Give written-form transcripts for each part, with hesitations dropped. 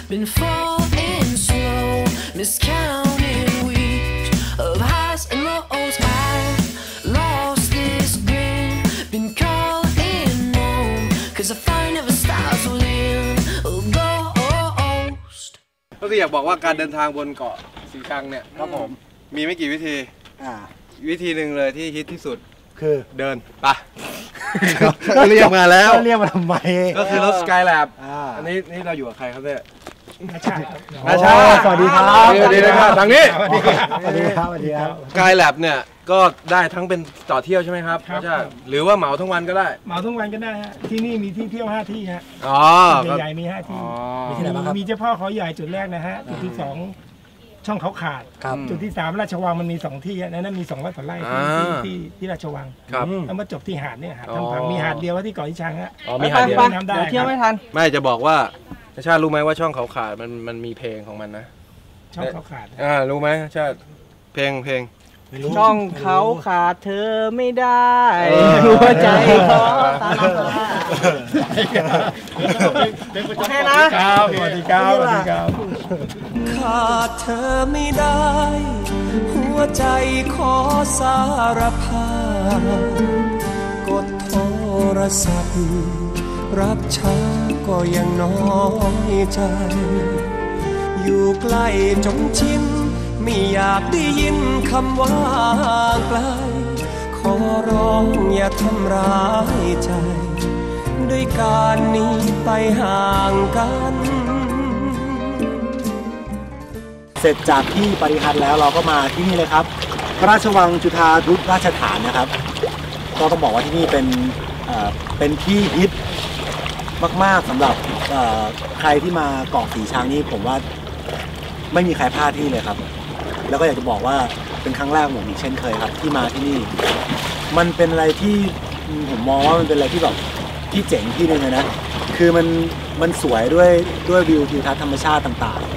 Been falling slow, miscounting weeks of highs and lows. I've lost this game, been calling home, 'cause I find never stops within a ghost. ก็คืออยากบอกว่าการเดินทางบนเกาะสีชังเนี่ยครับผมมีไม่กี่วิธีวิธีหนึ่งเลยที่ฮิตที่สุดคือเดินไปเรียกมาแล้วเรียกมาทำไมก็คือรถสกายแลบอันนี้เราอยู่กับใครครับเนี่ยนาชาสวัสดีครับสวัสดีนะครับทางนี้สวัสดีครับสกายแลบเนี่ยก็ได้ทั้งเป็นต่อเที่ยวใช่ไหมครับใช่หรือว่าเหมาทั้งวันก็ได้เหมาทั้งวันก็ได้ฮะที่นี่มีที่เที่ยว5ที่ฮะใหญ่ๆมี5ที่มีที่ไหนบ้างครับมีเจ้าพ่อเขาใหญ่จุดแรกนะฮะจุดที่2ช่องเขาขาดจุดที่3ราชวังมันมี2ที่นั้นมี200 กว่าไร่ที่ราชวังแล้วมาจบที่หาดเนี่ยหาดทำผังมีหาดเดียวว่าที่เกาะอีชังฮะมีหาดเดียวน้ำได้เที่ยวไม่ทันไม่จะบอกว่าชาติรู้ไหมว่าช่องเขาขาดมันมีเพลงของมันนะช่องเขาขาดรู้ไหมชาติเพลงช่องเขาขาดเธอไม่ได้หัวใจขอตามโอเคนะครับสวัสดีครับขาดเธอไม่ได้หัวใจขอสารภาพกดโทรศัพท์รับช้าก็ยังน้อยใจอยู่ใกล้จนชินไม่อยากได้ยินคำว่าไกลขอร้องอย่าทำร้ายใจด้วยการหนีไปห่างกันเสร็จจากที่ปริฮัทแล้วเราก็มาที่นี่เลยครับพระราชวังจุฑารุราชฐานนะครับก็ต้องบอกว่าที่นี่เป็นที่ฮิตมากๆสำหรับใครที่มาเกาะสีชังนี่ผมว่าไม่มีใครพลาดที่เลยครับแล้วก็อยากจะบอกว่าเป็นครั้งแรกผมอีกเช่นเคยครับที่มาที่นี่มันเป็นอะไรที่ผมมองว่ามันเป็นอะไรที่แบบที่เจ๋งที่นึงเลยนะคือมันสวยด้วยวิวทิวทัศน์ธรรมชาติต่างๆ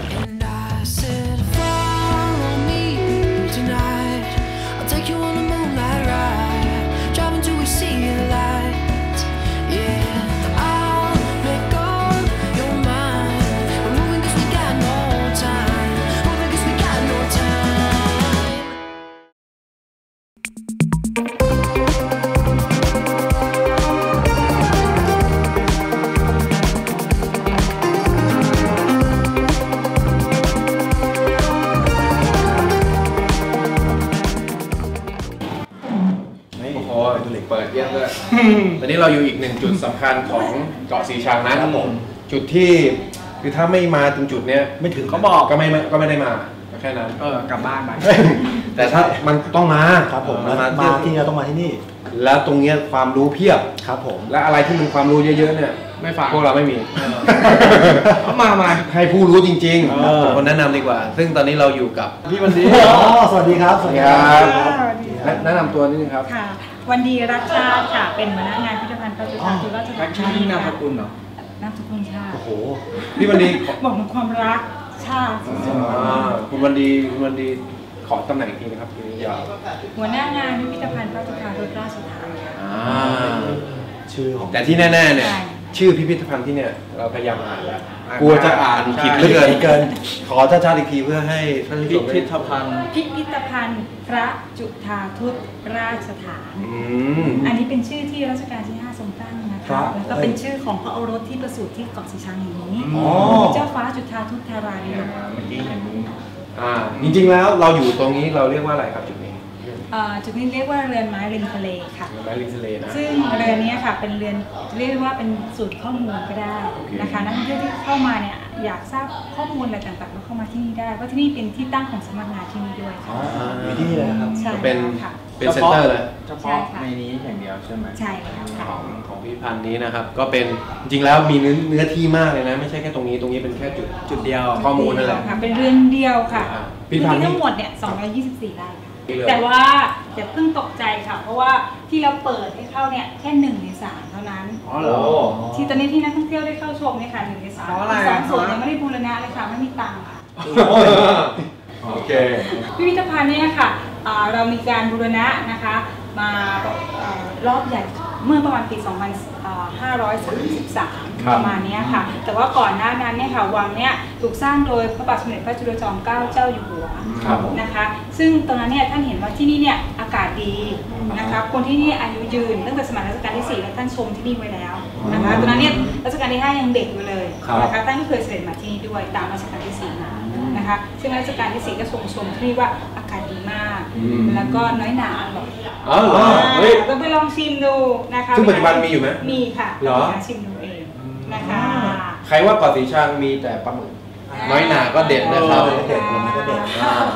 เปิดเยอะเลยตอนนี้เราอยู่อีกหนึ่งจุดสำคัญของเกาะสีชังนะครับผมจุดที่คือถ้าไม่มาตรงจุดเนี้ยไม่ถึงเขาบอกก็ไม่ได้มาแค่นั้นกลับบ้านไปแต่ถ้ามันต้องมาครับผมมาที่เราต้องมาที่นี่แล้วตรงเนี้ยความรู้เพียบครับผมและอะไรที่มันความรู้เยอะๆเนี่ยไม่ฟังพวกเราไม่มีมาให้ผู้รู้จริงๆผมคนแนะนำดีกว่าซึ่งตอนนี้เราอยู่กับพี่วันดีสวัสดีครับสวัสดีครับแนะนำตัวนิดนึงครับค่ะวันดีรักชาติค่ะเป็นหัวหน้างานพิพิธภัณฑ์พระจุฑารุราชฐานนี่นามสกุลเหรอนามสกุลชาติโอ้โหพี่วันดีบอกถึงความรักชาติคุณวันดีขอตำแหน่งอีกทีนะครับหัวหน้างานพิพิธภัณฑ์พระจุฑารุราชฐานชื่อของแต่ที่แน่ๆเนี่ยชื่อพิพิธภัณฑ์ที่เนี่ยเราพยายามอ่านแล้วกลัวจะอ่านผิดเหลือเกินขอช้าๆอีกทีเพื่อให้ท่านผู้ชมพิพิธภัณฑ์พระจุฑารุราชฐานอันนี้เป็นชื่อที่รัชกาลที่5ทรงตั้งนะคะแล้วก็เป็นชื่อของพระโอรสที่ประสูติที่เกาะสีชังแห่งนี้เจ้าฟ้าจุฑาทุตธาราณีเมื่อกี้เห็นจริงๆแล้วเราอยู่ตรงนี้เราเรียกว่าอะไรครับจุดนี้จุดนี้เรียกว่าเรือนไม้ริมทะเลค่ะไม้ริมทะเลนะซึ่งเรือนนี้ค่ะเป็นเรือนเรียกว่าเป็นศูนย์ข้อมูลก็ได้นะคะนักท่องเที่ยวที่เข้ามาเนี่ยอยากทราบข้อมูลอะไรต่างๆก็เข้ามาที่นี่ได้เพราะที่นี่เป็นที่ตั้งของสำนักงานที่นี่ด้วยค่ะที่นี่เลยครับเป็นเซ็นเตอร์เลยเฉพาะในนี้อย่างเดียวใช่ไหมใช่ค่ะของพิพิธภัณฑ์นี้นะครับก็เป็นจริงๆแล้วมีเนื้อที่มากเลยนะไม่ใช่แค่ตรงนี้เป็นแค่จุดเดียวข้อมูลนั่นแหละเป็นเรือนเดียวค่ะพิพิธภัณฑ์ทั้งหมดเนี่ย224 ไร่แต่ว่าอย่าเพิ่งตกใจค่ะเพราะว่าที่เราเปิดให้เข้าเนี่ยแค่1 ใน 3เท่านั้นที่ตอนนี้ที่นักท่องเที่ยวได้เข้าชมเนี่ยค่ะ1 ใน 3 2 ส่วนยังไม่ได้บูรณะเลยค่ะไม่มีตังค์ค่ะโอเคพิพิธภัณฑ์เนี่ยค่ะเรามีการบูรณะนะคะมารอบใหญ่เมื่อประมาณปี 533ประมาณนี้ค่ะแต่ว่าก่อนหน้านั้นเนี่ยค่ะวังเนี่ยถูกสร้างโดยพระบาทสมเด็จพระจุลจอมเกล้าเจ้าอยู่หัวนะคะซึ่งตรงนั้นเนี่ยท่านเห็นว่าที่นี่เนี่ยอากาศดีนะคะคนที่นี่อายุยืนตั้งแต่สมัยรัชกาลที่4แล้วท่านชมที่นี่ไว้แล้วนะคะตอนนั้นเนี่ยรัชกาลที่5ยังเด็กอยู่เลยนะคะท่านก็เคยเสด็จมาที่นี่ด้วยตามรัชกาลที่4มานะคะซึ่งรัชกาลที่4ก็ทรงชมที่นี่ว่าอากาศดีมากแล้วก็น้อยหนาแบบต้องไปลองชิมดูนะคะซึ่งปัจจุบันมีอยู่ไหมมีค่ะลองชิมดูเองนะคะใครว่าเกาะสีชังมีแต่ปลาหมึกน้อยหนาก็เด็ดนะครับเด็ดมันก็เด็ด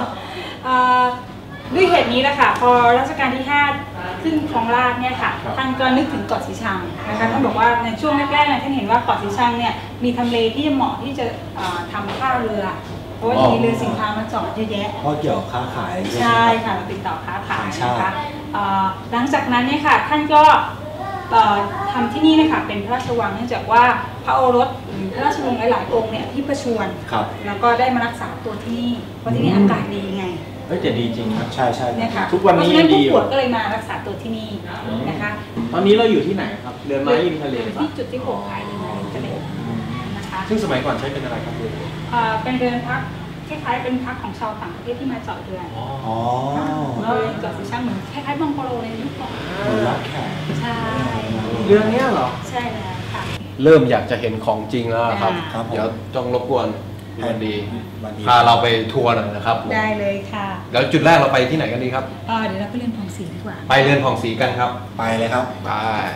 ด้วยเหตุนี้แหละค่ะพอรัชกาลที่5ขึ้นครองราชเนี่ยค่ะท่านก็นึกถึงเกาะสีชังนะคะท่านบอกว่าในช่วงแรกๆท่านเห็นว่าเกาะสีชังเนี่ยมีทำเลที่เหมาะที่จะทำท่าเรือเพราะว่ามีเรือสินค้ามาจอดเยอะแยะเพราะเกี่ยวกับค้าขายใช่ค่ะเราติดต่อค้าขายนะคะหลังจากนั้นเนี่ยค่ะท่านก็ทำที่นี่นะคะเป็นพระราชวังเนื่องจากว่าพระโอรสหรือพระราชวงศ์หลายๆองค์เนี่ยที่ประชวรแล้วก็ได้มารักษาตัวที่นี่เพราะที่นี่อากาศดีไงจะดีจริงครับใช่ใช่เนี่ยค่ะทุกวันนี้ยังดีผู้ป่วยก็เลยมารักษาตัวที่นี่นะคะตอนนี้เราอยู่ที่ไหนครับเรือนไม้ริมทะเลที่จุดที่6ขายเรือนไม้ริมทะเลนะคะซึ่งสมัยก่อนใช้เป็นอะไรครับเป็นเรือนพักคล้ายๆเป็นพักของชาวต่างประเทศที่มาจอดเรือเลยเกิดสีช่างเหมือนคล้ายๆบังโกโลในยุคก่อนรับแขกใช่เรือนี้เหรอใช่แล้วค่ะเริ่มอยากจะเห็นของจริงแล้วครับเดี๋ยวต้องรบกวนวันดีพาเราไปทัวร์หน่อยนะครับได้เลยค่ะแล้วจุดแรกเราไปที่ไหนกันดีครับเดี๋ยวเราไปเรือนผ่องศรีดีกว่าไปเรือนผ่องศรีกันครับไปเลยครับไป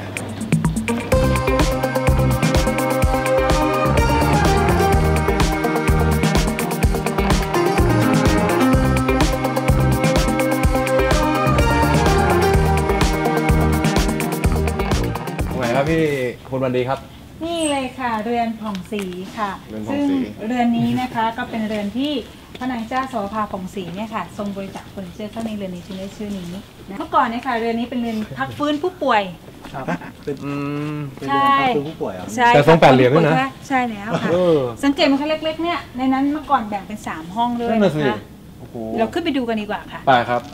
พี่คุณวันดีครับนี่เลยค่ะเรือนผ่องศรีค่ะซึ่งเรือนนี้นะคะก็เป็นเรือนที่พระนางเจ้าโสภาผ่องศรีเนี่ยค่ะทรงบริจาคเฟอร์นิเจอร์เข้าในเรือนนี้จึงได้ชื่อนี้เมื่อก่อนเนี่ยค่ะเรือนนี้เป็นเรือนพักฟื้นผู้ป่วยเป็นเรือนพักฟื้นผู้ป่วยใช่แต่ทรงแปดเหลี่ยมด้วยนะใช่แล้วค่ะสังเกตมันแค่เล็กๆเนี่ยในนั้นเมื่อก่อนแบ่งเป็น3ห้องด้วยนะคะเราขึ้นไปดูกันดีกว่าค่ะไปครับ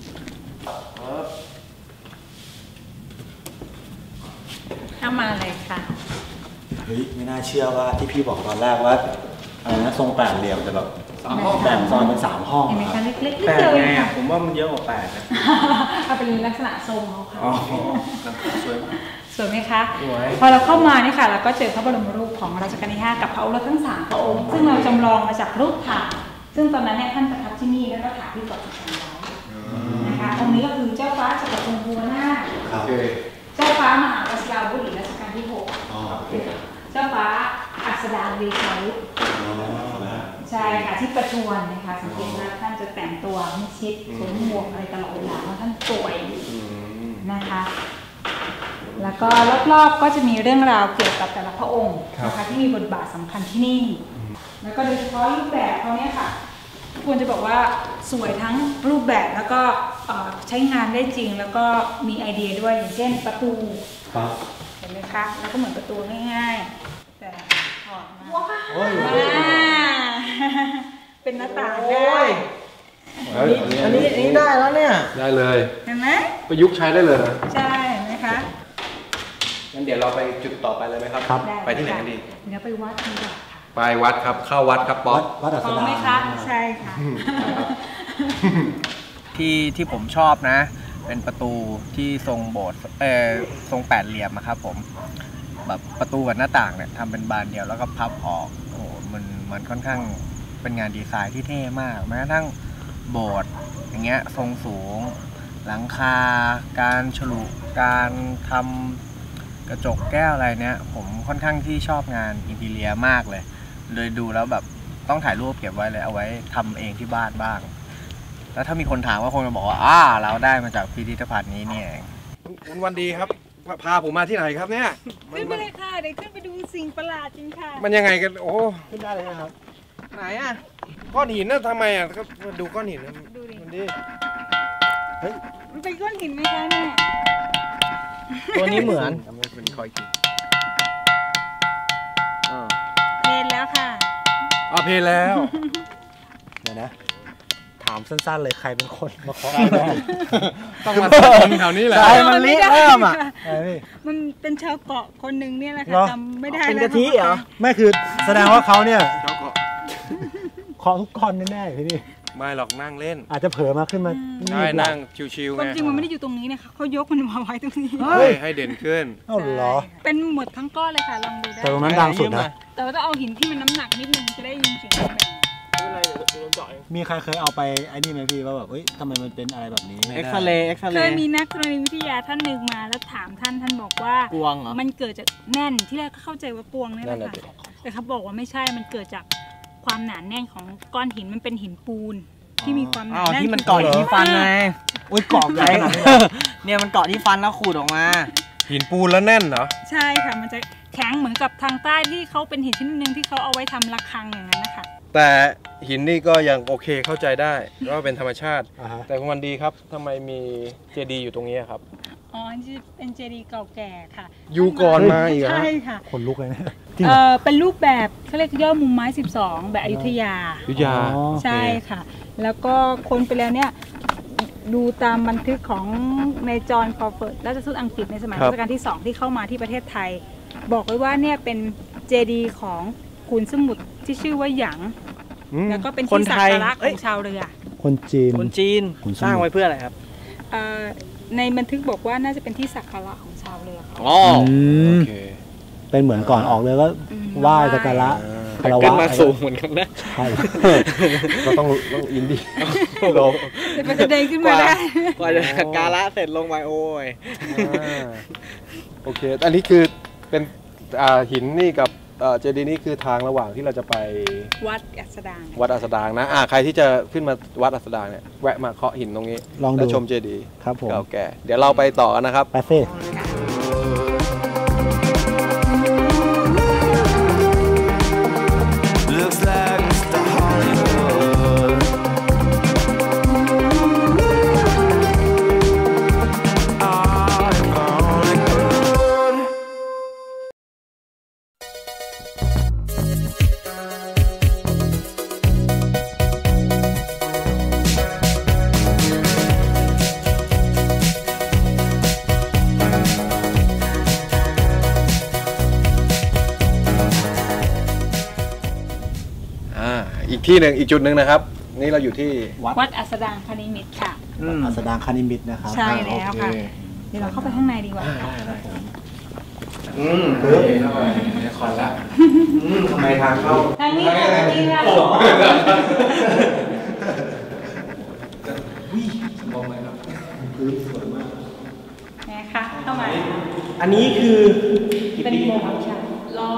เข้ามาเลยค่ะเฮ้ยไม่น่าเชื่อว่าที่พี่บอกตอนแรกว่าอะไรนะทรงแปดเหลี่ยมแต่แบบแบ่งซอยเป็น3ห้องครับเล็กๆแปดไงผมว่ามันเยอะกว่า8นะเอาเป็นลักษณะทรงเขาค่ะสวยสวยไหมคะพอเราเข้ามานี่ค่ะเราก็เจอพระบรมรูปของรัชกาลที่5กับพระโอรสทั้ง3พระองค์ซึ่งเราจำลองมาจากรูปถ่ายซึ่งตอนนั้นเนี่ยท่านประทับที่นี่แล้วก็ถ่ายที่เกาะสีชังไว้นะคะองค์นี้ก็คือเจ้าฟ้าจักรพรรดิบัวนาคเจ้าฟ้ามหาวชิราวุธหรือรัชกาลที่6เจ้าฟ้าอัศดาวีชัยใช่ค่ะที่ประชวรนะคะสังเกตว่าท่านจะแต่งตัวมิดชิดสวมหมวกอะไรตลอดเวลาเพราะท่านสวยนะคะแล้วก็รอบๆก็จะมีเรื่องราวเกี่ยวกับแต่ละพระองค์นะคะที่มีบทบาทสำคัญที่นี่แล้วก็โดยเฉพาะรูปแบบเขาเนี่ยค่ะควรจะบอกว่าสวยทั้งรูปแบบแล้วก็ใช้งานได้จริงแล้วก็มีไอเดียด้วยอย่างเช่นประตูเห็นไหมคะแล้วก็เหมือนประตูง่ายๆแต่ถอดมาเป็นหน้าต่างได้อันนี้ได้แล้วเนี่ยได้เลยเห็นไหมประยุกต์ใช้ได้เลยใช่เห็นไหมคะงั้นเดี๋ยวเราไปจุดต่อไปเลยไหมครับไปที่ไหนกันดีเดี๋ยวไปวัดดีกว่าไปวัดครับเข้าวัดครับป๊อปวัดอัสดาไหมคะใช่ค่ะที่ผมชอบนะเป็นประตูที่ทรงโบสถ์ทรงแปดเหลี่ยมนะครับผมแบบประตูกับหน้าต่างเนี่ยทำเป็นบานเดียวแล้วก็พับออกโอ้มันค่อนข้างเป็นงานดีไซน์ที่เท่มากแม้กระทั่งโบสถ์อย่างเงี้ยทรงสูงหลังคาการฉลุการทำกระจกแก้วอะไรเนี้ยผมค่อนข้างที่ชอบงานอินทีเรียมากเลยดูแล้วแบบต้องถ่ายรูปเก็บไว้เลยเอาไว้ทำเองที่บ้านบ้างแล้วถ้ามีคนถามก็คงจะบอกว่าเราได้มาจากพิพิธภัณฑ์นี้นี่เองคุณวันดีครับพาผมมาที่ไหนครับเนี่ยขึ้นไปเลยค่ะเดี๋ยวขึ้นไปดูสิ่งประหลาดจริงค่ะมันยังไงกันโอ้ขึ้นได้เลยนะครับไหนอ่ะก้อนหินน่ะทำไมอ่ะก็ดูก้อนหินนะดูดิมันดิเฮ้ยมันเป็นก้อนหินไหมคะเนี่ยตัวนี้เหมือนเป็นคอยกินเพลนแล้วค่ะเพลนแล้วเดี๋ยวนะถามามสั้นๆเลยใครเป็นคนมาเคาะต้องมาคนแถวนี้แหละใช่มันริเริ่มอ่ะมันเป็นชาวเกาะคนหนึ่งเนี่ยแหละเหรค่ะอจำไม่ได้เป็นแล้วกะทิเหรอไม่คือแสดงว่าเขาเนี่ยเคาะทุกก้อนแน่ๆพี่นี่ไม่หรอกนั่งเล่นอาจจะเผลอมาขึ้นมาใช่นั่งชิวๆควาไงมจริงมันไม่ได้อยู่ตรงนี้นะคะเขายกมันมาไว้ตรงนี้ให้เด่นขึ้นเอ้าเหรอเป็นหมดทั้งก้อนเลยค่ะลองดูได้แต่ตรงนั้นดังสุดนะแต่ว่าต้องเอาหินที่มันน้ำหนักนิดนึงจะได้ยินเสียงแบบมีใครเคยเอาไปไอ้นี่ไหมพี่ว่าแบบเฮ้ยทำไมมันเป็นอะไรแบบนี้เอ็กซเรย์เคยมีนักธรณีวิทยาท่านหนึ่งมาแล้วถามท่านบอกว่ากวงเหรอมันเกิดจากแน่นที่แรกก็เข้าใจว่าปวงนี่แหละค่ะแต่เขาบอกว่าไม่ใช่มันเกิดจากความหนาแน่นของก้อนหินมันเป็นหินปูนที่มีความหนาอ้าวแน่นที่มันเกาะอยู่ที่ฟันไงโอ้ยกรอบใหญ่ขนาดนี้เนี่ยมันเกาะที่ฟันแล้วขูดออกมาหินปูนแล้วแน่นเหรอใช่ค่ะมันจะแข็งเหมือนกับทางใต้ที่เขาเป็นหินชนิดนึงที่เขาเอาไว้ทำระฆังอย่างนั้นนะคะแต่หินนี่ก็ยังโอเคเข้าใจได้ว่าเป็นธรรมชาติอ่าฮะแต่คุณวันดีครับทำไมมีเจดีย์อยู่ตรงนี้ครับอ๋อนี่เป็นเจดีย์เก่าแก่ค่ะอยู่ก่อนมาอีกเหรอใช่ค่ะคนลุกเลยนะเป็นรูปแบบเขาเรียกย่อมุมไม้ 12 แบบอยุธยายุธยาอ๋อใช่ค่ะ แล้วก็คนไปแล้วเนี่ยดูตามบันทึกของในจอห์นคอฟเฟิร์ดราชทูตอังกฤษในสมัยรัชกาลที่ 2 ที่เข้ามาที่ประเทศไทย บอกไว้ว่าเนี่ยเป็นเจดีย์ของขุนสมุทรที่ชื่อว่าหยาง แล้วก็เป็นคนที่สักไทยการะขเอ้อย งชาวเรือคนจีนคนจีนขุนสมุทรสร้างไว้เพื่ออะไรครับในบันทึกบอกว่าน่าจะเป็นที่สักการะของชาวเรือเขาอ๋อโอมเคเป็นเหมือนก่อนออกเลยก็ไหว้สักการะคารวะขึ้นมาสูงเหมือนกันนะใช่เราต้องอินดี้ลงแต่มันจะเดินขึ้นมาได้กว่าจะสักการะเสร็จลงไปโอ้ยโอเค อันนี้คือเป็นหินนี่กับเจดีย์นี่คือทางระหว่างที่เราจะไปวัดอัสดางวัดอัสดางนะใครที่จะขึ้นมาวัดอัสดางเนี่ยแวะมาเคาะหินตรงนี้ลองดูแล้วชมเจดีย์ครับผมเก่าแก่เดี๋ยวเราไปต่อกันนะครับไปเซ่ Looks like Mr. Hollywood. Oh, if only could. อีกที่หนึ่งอีกจุดหนึ่งนะครับ นี่เราอยู่ที่วัดอัสดางคณิมิตรค่ะอัสดางคานิมิตนะครับใช่แล้วค่ะโอเคเดี๋ยวเราเข้าไปข้างในดีกว่าค่ะปึ๊บคอนละทำไมทางเข้าทางนี้ค่ะทางนี้ค่ะนะคะเข้ามาอันนี้คือเป็นโบสถ์ค่ะ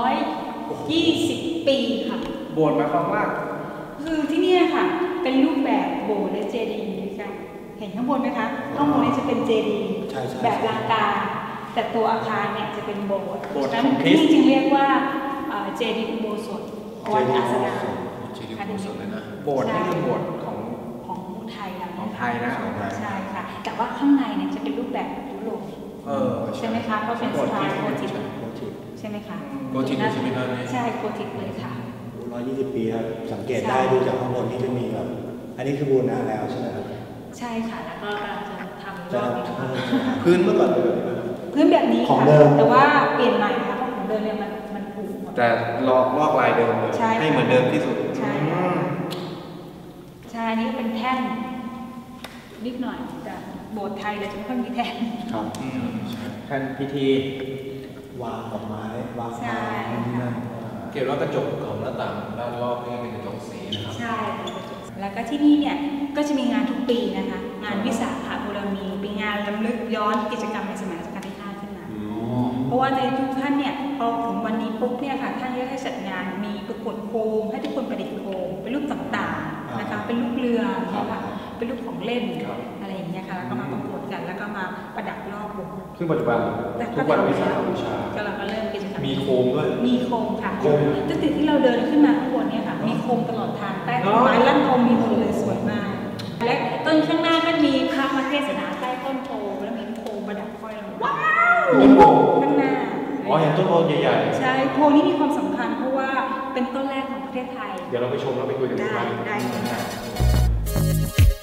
120 ปีค่ะโบสถ์หมายความว่าคือที่นี่ค่ะ เป็นรูปแบบโบสถ์และเจดีย์ด้วยกันเห็นข้างบนไหมคะ ข้างบนนี้จะเป็นเจดีย์ใช่ใช่แบบลังกา แต่ตัวอาคารเนี่ยจะเป็นโบสถ์โบสถ์นั้นของคริที่สต์จึงเรียกว่าเจดีย์อุโบสถวัดอัสดางเจดีย์อุโบสถเลยนะโบสถ์นี่คือโบสถ์ของของไทยนะของไทยนะของไทยใช่ค่ะ แต่ว่าข้างในเนี่ยจะเป็นรูปแบบยุโรป ใช่ไหมคะเพราะเป็นสไตล์โกธิกใช่ไหมคะโกธิกใช่ไหมครับใช่โกธิกเลยค่ะ 120 ปีครับสังเกตได้ดูจากข้างบนนี่จะมีแบบอันนี้คือบูรณะแล้วใช่ไหมครับใช่ค่ะ แล้วก็กำลังจะทำรอบนี้ค่ะพื้นเมื่อก่อนเป็นแบบนี้พื้นแบบนี้ของค่ะเดิมแต่ว่าเปลี่ยนใหม่ค่ะเพราะของเดิมเนี่ยมันผุหมดแต่ลอกลายเดิมเลยใช่ให้เหมือนเดิมที่สุดใช่ค่ะใช่อันนี้เป็นแท่นนิดหน่อยแต่โบสถ์ไทยเราจะไม่ค่อยมีแท่นครับแทนพิธีวางดอกไม้วางใช่ไม้นี่นั่นเก็บว่ากระจกของหน้าต่างด้านรอบนี่เป็นกระจกสีนะครับใช่แล้วก็ที่นี่เนี่ยก็จะมีงานทุกปีนะคะ งานวิสาขบูรมีเป็นงานรำลึกย้อนกิจกรรมในสมัยรัชกาลที่ 5 ขึ้นมา เพราะว่าในทุกท่านเนี่ยพอถึงวันนี้ปุ๊บเนี่ยค่ะท่านก็ได้จัดงานมีประกวดโคมให้ทุกคนประดิษฐ์โคมเป็นรูปต่างๆนะคะเป็นรูปเรือนะคะเป็นรูปของเล่นอะไรอย่างเงี้ยค่ะแล้วก็มาประกวดกันแล้วก็มาประดับรอบโบสถ์ซึ่งปัจจุบันทุกวันวิสาขบูชาก็เราก็เริ่มกิจกรรมมีโคมด้วยมีโคมค่ะตั้งแต่ที่เราเดินขึ้นมาข้างบนเนี่ยค่ะมีโคมตลอดทางใต้ต้นไม้ลั่นโคมมีหมดเลยสวยมากและต้นข้างหน้าก็มีพระมาเทศนาใต้ต้นโพแล้วมีโคมประดับห้อยลงมาว้าวข้างหน้าอ๋อเห็นต้นโพใหญ่ใช่โพนี้มีความสำคัญเพราะว่าเป็นต้นแรกของประเทศไทยๆ เดี๋ยวเราไปชมแล้วไปคุยกันได้บ้างได้ค่ะ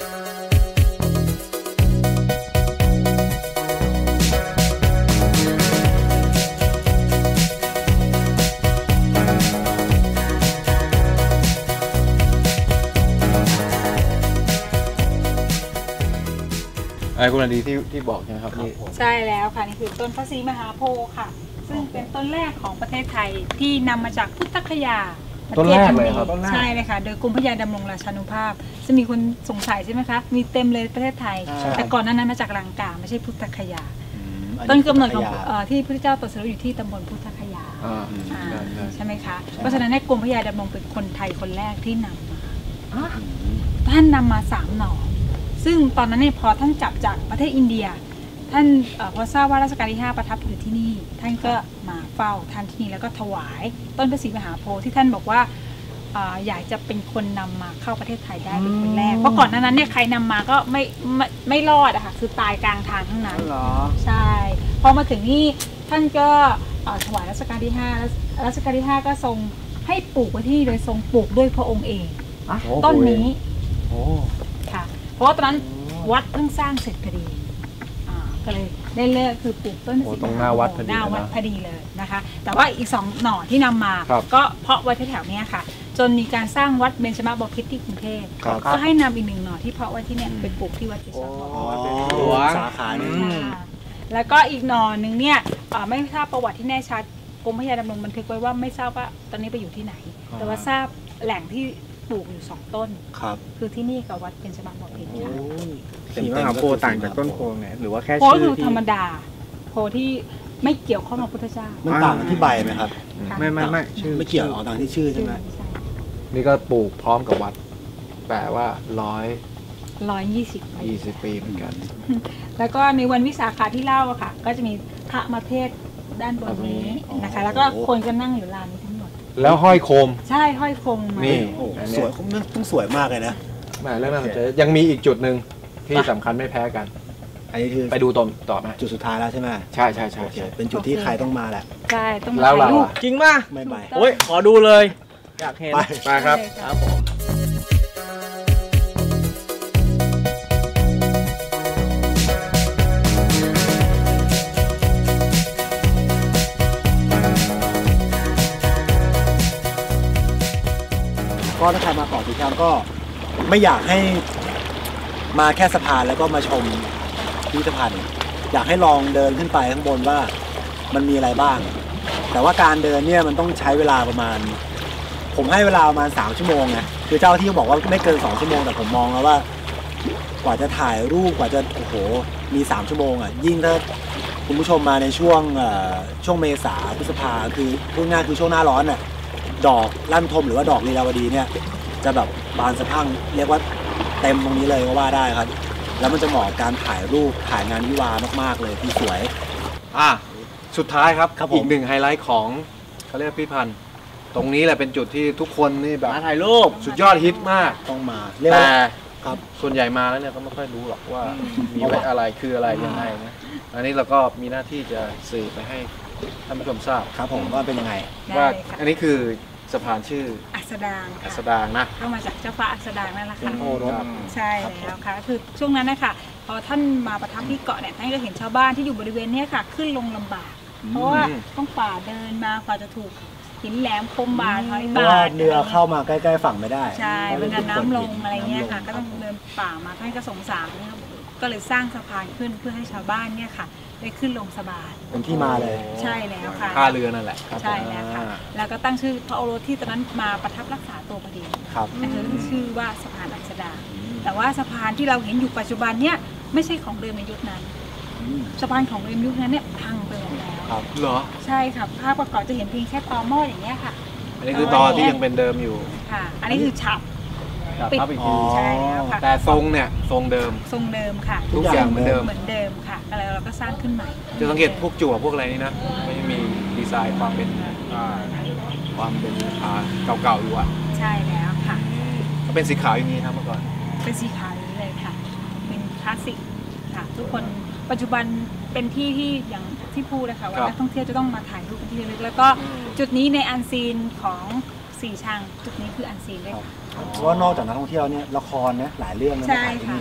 คุณอดีที่บอกใช่ไหมครับนี่ใช่แล้วค่ะนี่คือต้นพระศรีมหาโพธิ์ค่ะ ซึ่งเป็นต้นแรกของประเทศไทยที่นำมาจากพุทธคยาต้นแรกเลยครับใช่เลยค่ะ โดยกรมพระยาดำรงราชานุภาพจะมีคนสงสัยใช่ไหมคะมีเต็มเลยประเทศไทย แต่ก่อนหน้านั้นมาจากลังกาไม่ใช่พุทธคยาต้นกำเนิดของที่พระเจ้าตรัสรู้อยู่ที่ตำบลพุทธคยาใช่ไหมคะเพราะฉะนั้นกรมพระยาดำรงเป็นคนไทยคนแรกที่นำมาท่านนำมา3 หน่อซึ่งตอนนั้นเนี่ยพอท่านกลับจากประเทศอินเดียท่านพอทราบว่ารัชกาลที่5ประทับอยู่ที่นี่ท่านก็มาเฝ้าท่านที่นี่แล้วก็ถวายต้นพระศรีมหาโพธิ์ที่ท่านบอกว่าอยากจะเป็นคนนำมาเข้าประเทศไทยได้เป็นคนแรกเพราะก่อนหน้านั้นเนี่ยใครนำมาก็ไม่รอดอะค่ะคือตายกลางทางทั้งนั้นใช่พอมาถึงนี่ท่านก็ถวายรัชกาลที่5รัชกาลที่5ก็ทรงให้ปลูกไว้ที่นี่โดยทรงปลูกด้วยพระองค์เองต้นนี้ค่ะเพราะว่าตอนนั้นวัดเพิ่งสร้างเสร็จพอดีก็เลยได้เลือกคือปลูกต้นตรงหน้าวัดพอดีเลยนะคะแต่ว่าอีก2 หน่อที่นำมาก็เพาะไว้แถวๆนี้ค่ะจนมีการสร้างวัดเบญจมาบพิตรที่กรุงเทพก็ให้นำอีก1 หน่อที่เพาะไว้ที่เนี่ยไปปลูกที่วัดเบญจมาบพิตรสาขานี้แล้วก็อีกหน่อหนึ่งเนี่ยไม่ทราบประวัติที่แน่ชัดกรมพระยาดำรงบันทึกไว้ว่าไม่ทราบว่าตอนนี้ไปอยู่ที่ไหนแต่ว่าทราบแหล่งที่ปลูกอยู่2 ต้นคือที่นี่กับวัดเบญจมาบพิตรค่ะศรีมหาโพธิ์ต่างจากต้นโพไงหรือว่าแค่โพชื่อคือธรรมดาโพที่ไม่เกี่ยวข้องกับพุทธเจ้ามันต่างกันที่ใบไหมครับไม่ชื่อไม่เกี่ยวต่างที่ชื่อใช่ไหมนี่ก็ปลูกพร้อมกับวัดแปลว่า 120 ปีเหมือนกันแล้วก็ในวันวิสาขะที่เล่าอะค่ะก็จะมีพระมาเทศด้านบนนี้นะคะแล้วก็คนก็นั่งอยู่ลานนี้ทั้งหมดแล้วห้อยโคมใช่ห้อยโคมมานี่สวยต้องสวยมากเลยนะเรื่องน่าสนใจยังมีอีกจุดหนึ่งที่สำคัญไม่แพ้กันอันนี้คือไปดูต่อไหมจุดสุดท้ายแล้วใช่ไหมใช่เป็นจุดที่ใครต้องมาแหละใช่ต้องแล้วเราจริงป่ะไม่ไปโอ้ยขอดูเลยอยากเห็นไปครับผมก็ถ้าใครมาเกาะสีชังก็ไม่อยากให้มาแค่สะพานแล้วก็มาชมพิพิธภัณฑ์อยากให้ลองเดินขึ้นไปข้างบนว่ามันมีอะไรบ้างแต่ว่าการเดินเนี่ยมันต้องใช้เวลาประมาณผมให้เวลาประมาณ3 ชั่วโมงไงคือเจ้าที่เขาบอกว่าไม่เกิน2 ชั่วโมงแต่ผมมองแล้วว่ากว่าจะถ่ายรูปกว่าจะโอ้โหมี3 ชั่วโมงอ่ะยิ่งถ้าคุณผู้ชมมาในช่วงเมษาพฤษภาคือพูดง่ายคือช่วงหน้าร้อนน่ะดอกลั่นทมหรือว่าดอกลีลาวดีเนี่ยจะแบบบานสะพรั่งเรียกว่าเต็มตรงนี้เลยก็ว่าได้ครับแล้วมันจะเหมาะการถ่ายรูปถ่ายงานวิวามากๆเลยที่สวยสุดท้ายครับอีก1 ไฮไลท์ของเขาเรียกพิพิธภัณฑ์ตรงนี้แหละเป็นจุดที่ทุกคนนี่แบบมาถ่ายรูปสุดยอดฮิตมากต้องมาแต่ครับส่วนใหญ่มาแล้วเนี่ยก็ไม่ค่อยรู้หรอกว่ามีอะไรคืออะไรยังไงนะอันนี้เราก็มีหน้าที่จะสื่อไปให้ท่านผู้ชมทราบครับผมว่าเป็นยังไงว่าอันนี้คือสะพานชื่ออัสดางอัสดางนะก็มาจากเจ้าฟ้าอัสดางนั่นแหละค่ะใช่แล้วค่ะคือช่วงนั้นนะคะพอท่านมาประทับที่เกาะเนี่ยท่านก็เห็นชาวบ้านที่อยู่บริเวณนี้ค่ะขึ้นลงลำบากเพราะว่าต้องฝ่าเดินมากว่าจะถูกหินแหลมคมบาดถอยบาดเรือเข้ามาใกล้ๆฝั่งไม่ได้ใช่เวลาน้ำลงอะไรเงี้ยค่ะก็ต้องเดินป่ามาท่านก็สงสารนะครับก็เลยสร้างสะพานขึ้นเพื่อให้ชาวบ้านเนี่ยค่ะได้ขึ้นลงสบายเป็นที่มาเลยใช่แล้วค่ะท่าเรือนั่นแหละใช่แล้วค่ะแล้วก็ตั้งชื่อพระโอรสที่ตอนนั้นมาประทับรักษาตัวพอดีนะคะชื่อว่าสะพานอัสดางแต่ว่าสะพานที่เราเห็นอยู่ปัจจุบันเนี่ยไม่ใช่ของเดิมในยุคนั้นสะพานของเดิมยุคนั้นเนี่ยพังไปหมดแล้วเหรอใช่ค่ะภาพประกอบจะเห็นเพียงแค่ตอหม้ออย่างเงี้ยค่ะอันนี้คือตอที่ยังเป็นเดิมอยู่ค่ะอันนี้คือฉับปิดใช่แล้วค่ะแต่ทรงเนี่ยทรงเดิมค่ะทุกอย่างเหมือนเดิมค่ะแล้วเราก็สร้างขึ้นใหม่จะสังเกตพวกจั่วพวกอะไรนี่นะไม่มีดีไซน์ความเป็นเก่าๆอยู่อ่ะใช่แล้วค่ะก็เป็นสีขาวอย่างนี้ครับเมื่อก่อนเป็นสีขาวนี้เลยค่ะเป็นคลาสสิกค่ะทุกคนปัจจุบันเป็นที่ที่อย่างที่พูดนะคะว่านักท่องเที่ยวจะต้องมาถ่ายรูปเป็นที่ระลึกแล้วก็จุดนี้ในอันซีนของสีชังจุดนี้คืออันซีนด้วยค่ะเพราะว่านอกจากนักท่องเที่ยวเนี่ยละครนะหลายเรื่องนะใช่ค่ะ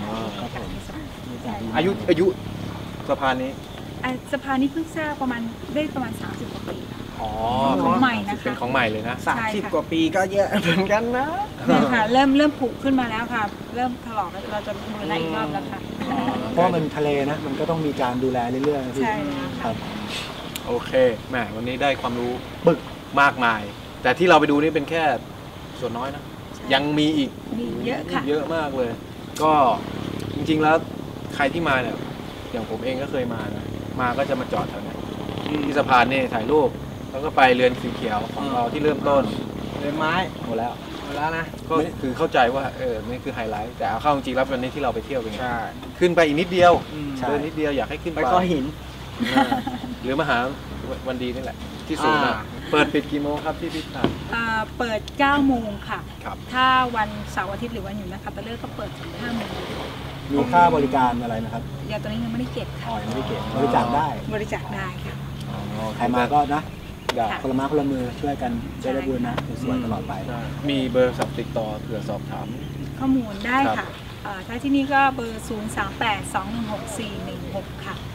อายุสะพานนี้สะพานนี้เพิ่งสร้างประมาณ30 กว่าปีของใหม่นะคะเป็นของใหม่เลยนะ 30 กว่าปีก็เยอะเหมือนกันนะเนี่ยค่ะเริ่มผุขึ้นมาแล้วค่ะเริ่มถลอกแล้วเราจะบูรณะอีกรอบแล้วค่ะเพราะมันทะเลนะมันก็ต้องมีการดูแลเรื่อยๆใช่ครับโอเคแหมวันนี้ได้ความรู้ปึกมากมาย แต่ที่เราไปดูนี่เป็นแค่ส่วนน้อยนะยังมีอีกมีเยอะค่ะเยอะมากเลย ก็จริงๆแล้วใครที่มาเนี่ยอย่างผมเองก็เคยมานะมาก็จะมาจอดแถวนี้ที่สะพานนี่ถ่ายรูปแล้วก็ไปเรือนสีเขียวของเราที่เริ่มต้นเรือนไม้หมดแล้วหมดแล้วนะก็คือเข้าใจว่านี่คือไฮไลท์แต่เอาเข้าจริงๆแล้ววันนี้ที่เราไปเที่ยวเป็นไงใช่ขึ้นไปอีกนิดเดียวใช่เดินนิดเดียวอยากให้ขึ้นไปไปก็หินหรือมาหาวันดีนี่แหละ ที่ศูนย์เปิดปิดกี่โมงครับที่พิพิธภัณฑ์เปิด 9 โมงค่ะครับถ้าวันเสาร์อาทิตย์หรือวันหยุดนะคะตะเลิกก็เปิดถึง 5 โมงมีค่าบริการอะไรนะครับเดี๋ยวตอนนี้ยังไม่ได้เก็บอ๋อค่ะยังไม่ได้เก็บบริจาคได้บริจาคได้ค่ะใครมาก็นะได้คนละไม้คนละมือช่วยกันจะได้บูรณะสวยๆตลอดไปมีเบอร์สับติดต่อเผื่อสอบถามข้อมูลได้ครัค่ะบถ้าที่นี่ก็เบอร์ 038-216-416 ค่ะ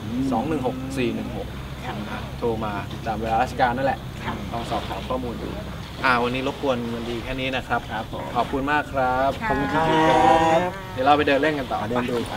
โทรมาตามเวลาราชการนั่นแหละค่ะต้องสอบถามข้อมูลดูวันนี้รบกวนวันดีแค่นี้นะครับขอบคุณมากครับขอบคุณครับเดี๋ยวเราไปเดินเล่นกันต่อเดินดูไป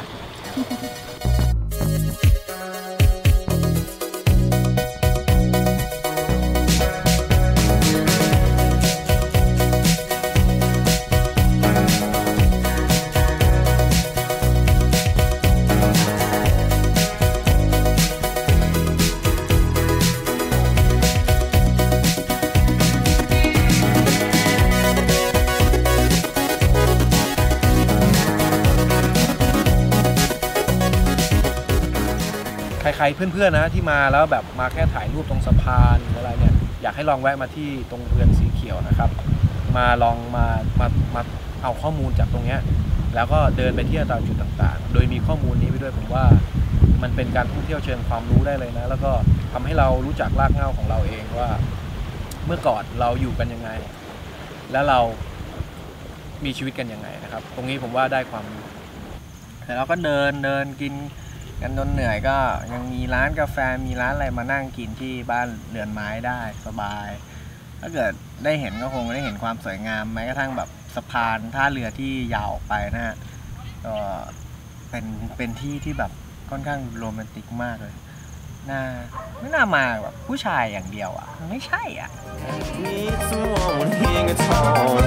ใครๆเพื่อนๆนะที่มาแล้วแบบมาแค่ถ่ายรูปตรงสะพานหรืออะไรเนี่ยอยากให้ลองแวะมาที่ตรงเรือนสีเขียวนะครับมาลองมาเอาข้อมูลจากตรงเนี้ยแล้วก็เดินไปเที่ยวตามจุดต่างๆโดยมีข้อมูลนี้ไปด้วยผมว่ามันเป็นการท่องเที่ยวเชิงความรู้ได้เลยนะแล้วก็ทำให้เรารู้จักรากเหง้าของเราเองว่าเมื่อก่อนเราอยู่กันยังไงแล้วเรามีชีวิตกันยังไงนะครับตรงนี้ผมว่าได้ความรู้แต่เราก็เดินกินกันจนเหนื่อยก็ยังมีร้านกาแฟมีร้านอะไรมานั่งกินที่บ้านเรือนไม้ได้สบาย ถ้าเกิดได้เห็นก็คงได้เห็นความสวยงามแม้กระทั่งแบบสะพานท่าเรือที่ยาวออกไปนะฮะก็เป็นที่ที่แบบค่อนข้างโรแมนติกมากเลยไม่น่ามาแบบผู้ชายอย่างเดียวอ่ะไม่ใช่อ่ะ Need someone here at home.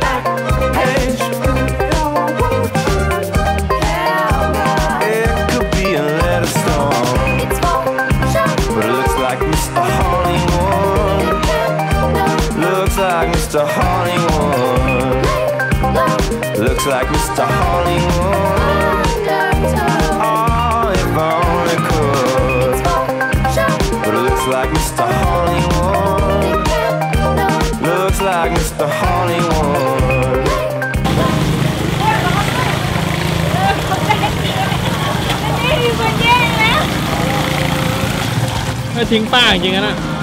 It could be a letter storm, but it looks like Mr. Hollywood. Looks like Mr. Hollywood. Looks like Mr. Hollywood. Oh, if I only could. But it looks like Mr. Hollywood. Looks like Mr. Hollywood. ไม่ทิ้งป้าจริงๆนะ